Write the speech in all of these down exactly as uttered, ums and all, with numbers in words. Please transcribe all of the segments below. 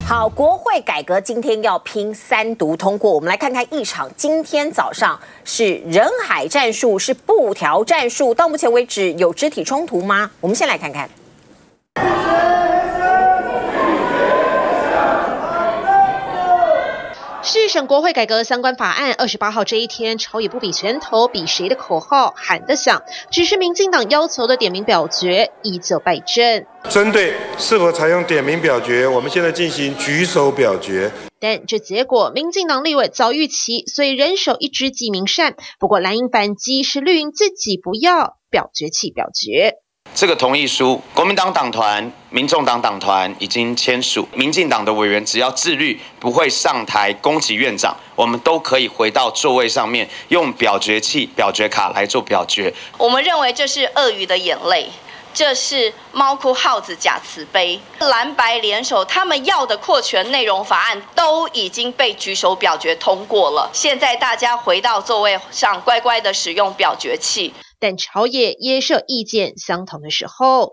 好，国会改革今天要拼三读通过，我们来看看议场。今天早上是人海战术，是布条战术，到目前为止有肢体冲突吗？我们先来看看。 市审国会改革相关法案，二十八号这一天，朝野不比拳头，比谁的口号喊得响。只是民进党要求的点名表决依旧败阵。 针对是否采用点名表决，我们现在进行举手表决。 但这结果，民进党立委早预期，所以人手一支记名扇。不过蓝营反击是绿营自己不要表决器表决。 这个同意书，国民党党团、民众党党团已经签署。民进党的委员只要自律，不会上台攻击院长，我们都可以回到座位上面，用表决器、表决卡来做表决。 我们认为这是鳄鱼的眼泪，这是猫哭耗子假慈悲。蓝白联手，他们要的扩权内容法案都已经被举手表决通过了。现在大家回到座位上，乖乖的使用表决器。 但朝野也是有意见相同的时候。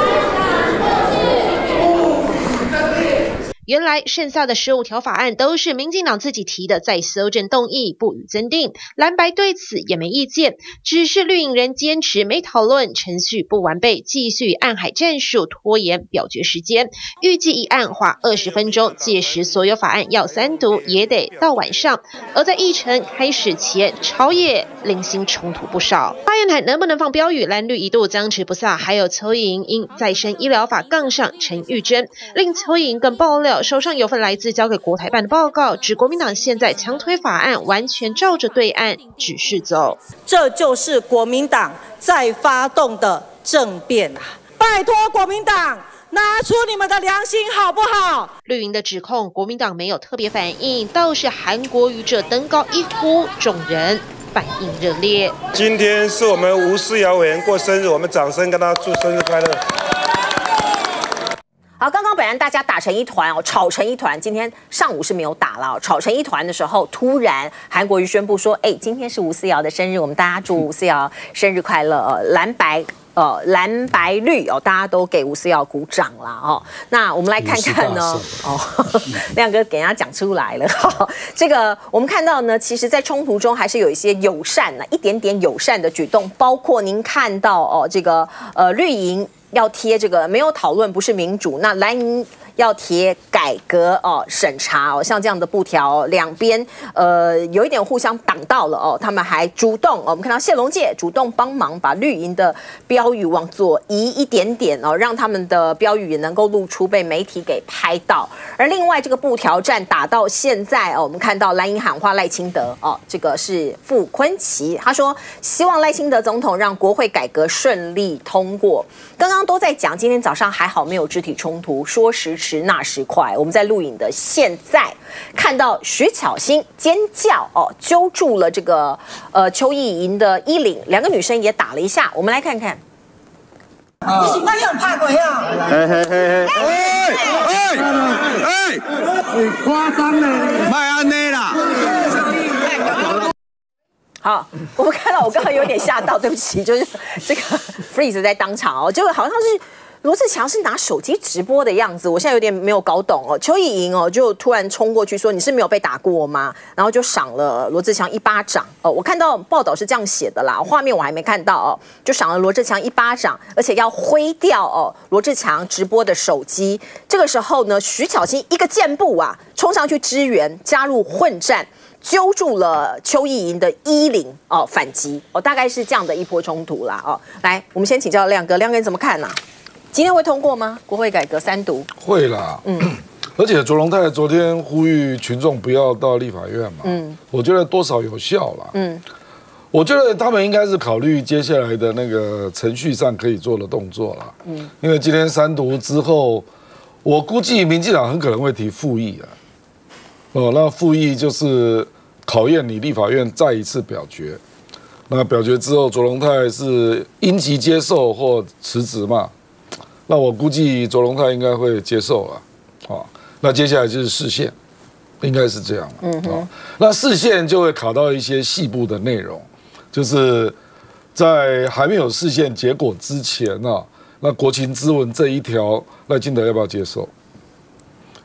原来剩下的十五条法案都是民进党自己提的，再修正动议，不予增订。蓝白对此也没意见，只是绿营人坚持没讨论，程序不完备，继续暗海战术拖延表决时间。预计一案花二十分钟，届时所有法案要三读也得到晚上。而在议程开始前，朝野零星冲突不少。发言台能不能放标语，蓝绿一度僵持不下。还有邱莹因再生医疗法杠上陈玉珍，令邱莹更爆料。 手上有份来自交给国台办的报告，指国民党现在强推法案，完全照着对岸指示走。 这就是国民党在发动的政变啊！拜托国民党拿出你们的良心好不好？ 绿营的指控，国民党没有特别反应，倒是韩国瑜这登高一呼，众人反应热烈。 今天是我们吴思瑶委员过生日，我们掌声跟他祝生日快乐。 好，刚刚本来大家打成一团哦，吵成一团。今天上午是没有打了、哦，吵成一团的时候，突然韩国瑜宣布说：“哎，今天是吴思瑶的生日，我们大家祝吴思瑶生日快乐。呃”蓝白呃蓝白绿哦，大家都给吴思瑶鼓掌啦哦。那我们来看看呢，哦，亮哥给人家讲出来了。哦、这个我们看到呢，其实在冲突中还是有一些友善呢，一点点友善的举动，包括您看到哦，这个呃绿营。 要贴这个没有讨论不是民主，那蓝营要贴改革哦审查哦，像这样的布条，两边呃有一点互相挡到了哦，他们还主动哦，我们看到谢龙介主动帮忙把绿营的标语往左移一点点哦，让他们的标语也能够露出被媒体给拍到。而另外这个布条战打到现在哦，我们看到蓝营喊话赖清德哦，这个是傅昆萁，他说希望赖清德总统让国会改革顺利通过。刚刚。 都在讲，今天早上还好没有肢体冲突，说时迟那时快。我们在录影的现在看到徐巧芯尖叫哦，揪住了这个呃邱意莹的衣领，两个女生也打了一下。我们来看看。 你是那样怕鬼啊？ 嘿嘿嘿嘿，哎哎哎，夸张了，卖安内啦。 好，我们看到我刚刚有点吓到，对不起，就是这个 freeze 在当场哦，就好像是罗志强是拿手机直播的样子，我现在有点没有搞懂哦。邱意莹哦就突然冲过去说：“你是没有被打过吗？”然后就赏了罗志强一巴掌哦。我看到报道是这样写的啦，画面我还没看到哦，就赏了罗志强一巴掌，而且要挥掉哦罗志强直播的手机。这个时候呢，徐巧芯一个箭步啊，冲上去支援，加入混战。 揪住了邱意莹的衣领哦，反击哦，大概是这样的一波冲突啦哦。来，我们先请教亮哥，亮哥你怎么看呢、啊？今天会通过吗？国会改革三读？ 会啦，嗯。而且卓荣泰昨天呼吁群众不要到立法院嘛，嗯，我觉得多少有效啦，嗯。我觉得他们应该是考虑接下来的那个程序上可以做的动作啦，嗯。因为今天三读之后，我估计民进党很可能会提复议啊。哦，那复议就是。 考验你立法院再一次表决，那表决之后，卓荣泰是应即接受或辞职嘛？那我估计卓荣泰应该会接受了，啊，那接下来就是释宪，应该是这样，嗯哼，那释宪就会考到一些细部的内容，就是在还没有释宪结果之前啊，那国情咨文这一条，赖清德要不要接受？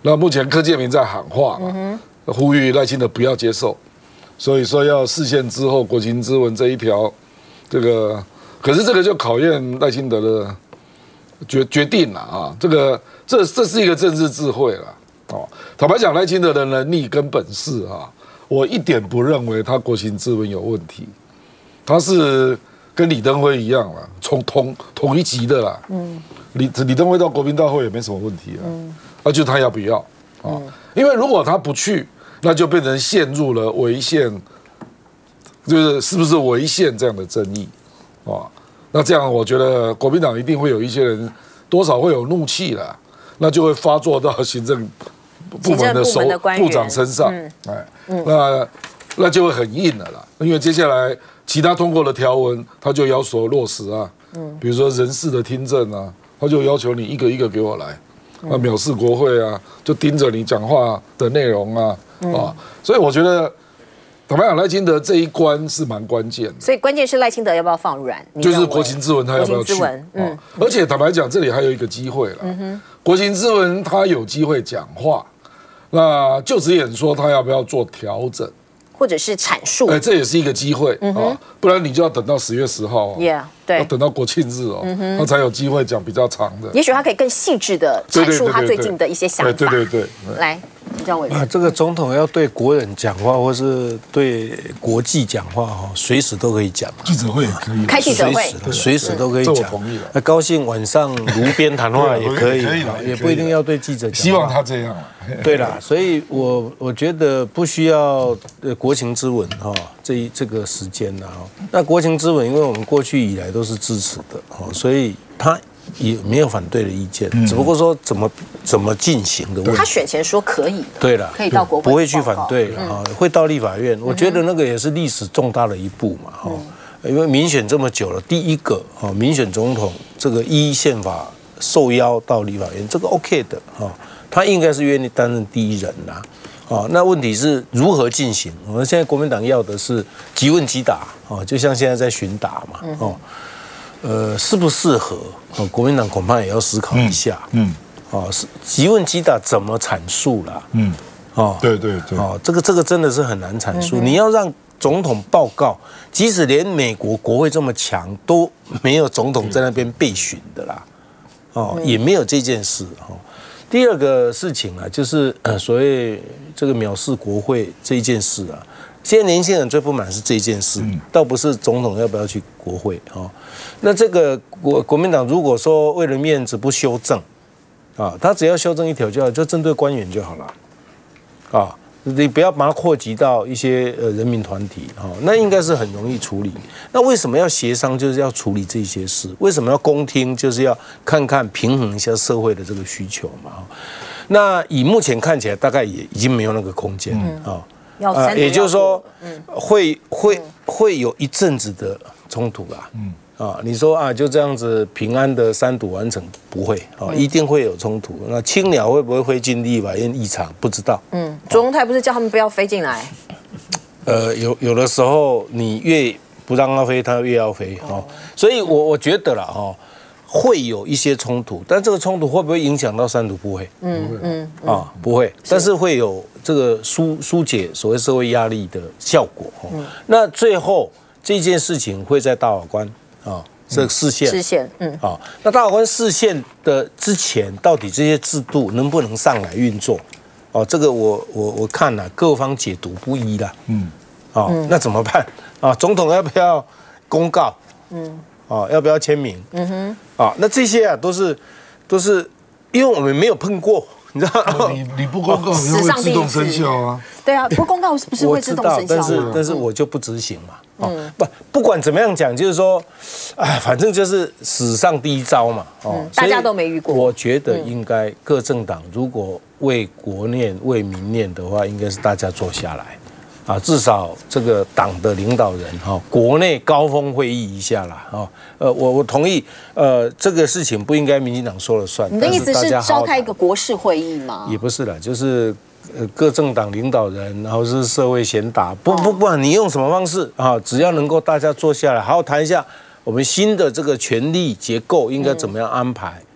那目前柯建铭在喊话嘛，嗯、呼吁赖清德不要接受，所以说要释宪之后国情咨文这一条，这个可是这个就考验赖清德的决决定了啊，这个这这是一个政治智慧了哦。坦白讲，赖清德的能力跟本事啊，我一点不认为他国情咨文有问题，他是跟李登辉一样了，从同同一级的啦。嗯，李李登辉到国民大会也没什么问题啊。嗯。那就他要不要啊？嗯、因为如果他不去，那就变成陷入了违宪，就是是不是违宪这样的争议啊？那这样我觉得国民党一定会有一些人多少会有怒气啦，那就会发作到行政部门的首部长身上，嗯、哎，嗯、那那就会很硬了啦。因为接下来其他通过的条文，他就要求落实啊，嗯、比如说人事的听证啊，他就要求你一个一个给我来。啊，藐视国会啊，就盯着你讲话的内容啊，嗯、啊，所以我觉得坦白讲，赖清德这一关是蛮关键的。 所以关键是赖清德要不要放软， 就是国情咨文他要不要去？嗯，啊、而且坦白讲，这里还有一个机会了。嗯哼，国情咨文他有机会讲话，那就职演说他要不要做调整？ 或者是阐述， 哎，这也是一个机会啊，不然你就要等到十月十号哦， yeah, 对， 要等到国庆日哦，他才有机会讲比较长的。 也许他可以更细致的阐述他最近的一些想法。 对对对， 来，张伟啊，这个总统要对国人讲话，或是对国际讲话哈，随时都可以讲。 记者会也可以， 开记者会， 随时都可以讲。 这我同意了。 那高兴晚上炉边谈话也可以，也不一定要对记者讲。 希望他这样了。 对啦，所以我我觉得不需要呃国情咨文哈，这一这个时间呢哈。那国情咨文，因为我们过去以来都是支持的哈，所以他也没有反对的意见，只不过说怎么怎么进行的问题。 他选前说可以， 对了， 可以到国会， 不会去反对啊，会到立法院。我觉得那个也是历史重大的一步嘛哈，因为民选这么久了，第一个哈民选总统这个依宪法受邀到立法院，这个 OK 的哈。他应该是愿意担任第一人啦，啊，那问题是如何进行？我们现在国民党要的是即问即答，啊，就像现在在询答嘛，哦，呃，适不适合？哦，国民党恐怕也要思考一下，嗯，哦，是即问即答怎么阐述啦？嗯， 哦，对对对， 哦，这个这个真的是很难阐述。你要让总统报告，即使连美国国会这么强都没有总统在那边备询的啦，哦，也没有这件事，哈。第二个事情啊，就是呃所谓这个藐视国会这一件事啊，现在年轻人最不满是这件事，嗯、倒不是总统要不要去国会啊、哦。那这个国国民党如果说为了面子不修正啊，他只要修正一条就好，就针对官员就好了啊。你不要把它扩及到一些呃人民团体哈、哦，那应该是很容易处理。那为什么要协商？就是要处理这些事。为什么要公听？就是要看看平衡一下社会的这个需求嘛。那以目前看起来，大概也已经没有那个空间啊。 要三、呃， 也就是说，会会会有一阵子的冲突啦。嗯。啊，你说啊，就这样子平安的三读完成，不会啊，一定会有冲突。那青鸟会不会飞进立法院议场？不知道。嗯， 卓荣泰不是叫他们不要飞进来？ 呃，有有的时候你越不让它飞，它越要飞哦。所以我我觉得啦，哦，会有一些冲突，但这个冲突会不会影响到三读？不会。嗯嗯啊，不会，但是会有这个疏疏解所谓社会压力的效果。哦，那最后这件事情会在大法官。啊，这视线， 视线，嗯， 啊，那大法官视线的之前，到底这些制度能不能上来运作？哦，这个我我我看了、啊，各方解读不一啦，嗯，啊，嗯、那怎么办？啊，总统要不要公告？嗯，啊，要不要签名？嗯哼，啊，那这些啊都是都是，因为我们没有碰过。你知道、 哦、你你不公告，你会自动生效啊？ 对啊，不公告是不是会自动生效？ 但是但是我就不执行嘛。哦，不不管怎么样讲，就是说，哎，反正就是史上第一招嘛。哦， 嗯、大家都没遇过。 我觉得应该各政党如果为国念、为民念的话，应该是大家坐下来。啊，至少这个党的领导人哈、哦，国内高峰会议一下啦，哈、哦，呃，我我同意，呃，这个事情不应该民进党说了算。 你的意思是召开一个国事会议吗？ 也不是啦，就是呃各政党领导人，然后是社会贤达，不不不管你用什么方式啊，只要能够大家坐下来好好谈一下我们新的这个权力结构应该怎么样安排。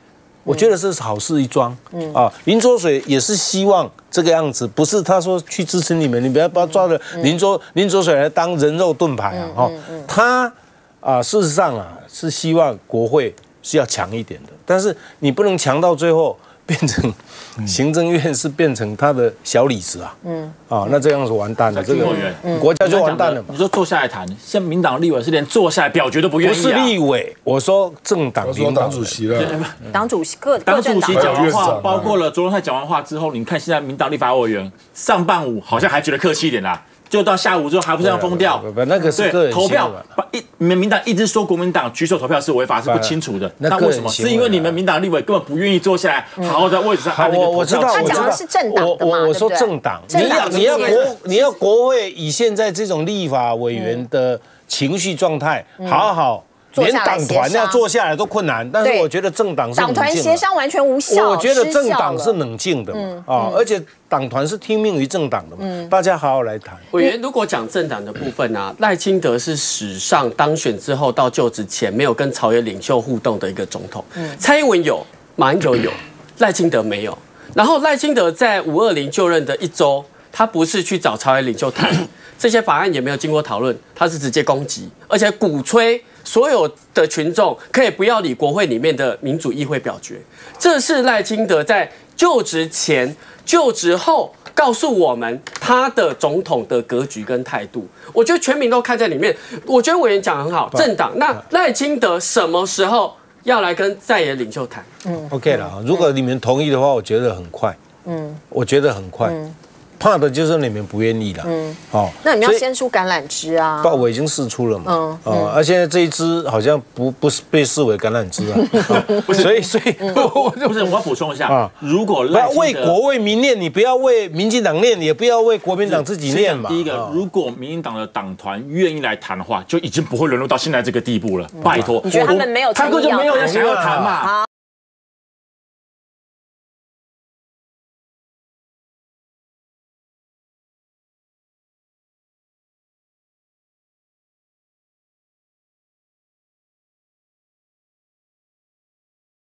我觉得这是好事一桩。嗯啊，林濁水也是希望这个样子，不是他说去支持你们，你不要不要抓着林浊林浊水来当人肉盾牌啊！哈，他啊，事实上啊是希望国会是要强一点的，但是你不能强到最后。变成行政院是变成他的小李子啊，嗯啊，那这样子完蛋了，这个国家就完蛋了嘛。 你说坐下来谈，像民党立委是连坐下来表决都不愿意、啊， 不是立委，我说政党领导党主席了， 党主席各党主席讲完话，包括了卓荣泰讲完话之后，你看现在民党立法委员上半午好像还觉得客气一点啦。就到下午之后还不是要封掉？ 那个是个人投票，一你们民党一直说国民党举手投票是违法是不清楚的，那为什么？是因为你们民党立委根本不愿意坐下来，好好在位置上按那个投票。 我知道， 他讲的是政党的嘛， 我我说政党，你要你要国你要国会以现在这种立法委员的情绪状态，好好。连党团要坐下来都困难，但是我觉得政党是党团协商完全无效。 我觉得政党是冷静的嘛，啊，而且党团是听命于政党的嘛，大家好好来谈。 委员如果讲政党的部分啊，赖清德是史上当选之后到就职前没有跟朝野领袖互动的一个总统，蔡英文有，马英九有，赖清德没有。然后赖清德在五二零就任的一周，他不是去找朝野领袖谈，这些法案也没有经过讨论，他是直接攻击，而且鼓吹。所有的群众可以不要理国会里面的民主议会表决，这是赖清德在就职前、就职后告诉我们他的总统的格局跟态度。我觉得全民都看在里面。我觉得委员讲得很好，政党那赖清德什么时候要来跟在野领袖谈？ 嗯 ，OK 了。如果你们同意的话，我觉得很快。嗯，我觉得很快。嗯怕的就是你们不愿意了，嗯，哦， 那你们要先出橄榄枝啊， 不，我已经试出了嘛，嗯，哦，而现在这一支好像不不是被视为橄榄枝啊， 不是， 所以所以不是，我要补充一下，如果不要为国为民念，你不要为民进党念，也不要为国民党自己念嘛。 第一个，如果民进党的党团愿意来谈的话，就已经不会沦落到现在这个地步了。拜托， 你觉得他们没有， 他根本就没有人想要谈嘛。